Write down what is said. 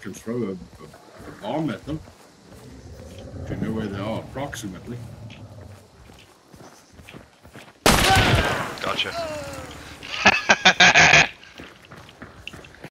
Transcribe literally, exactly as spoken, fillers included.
can throw a, a, a bomb at them. If you know where they are approximately. Gotcha.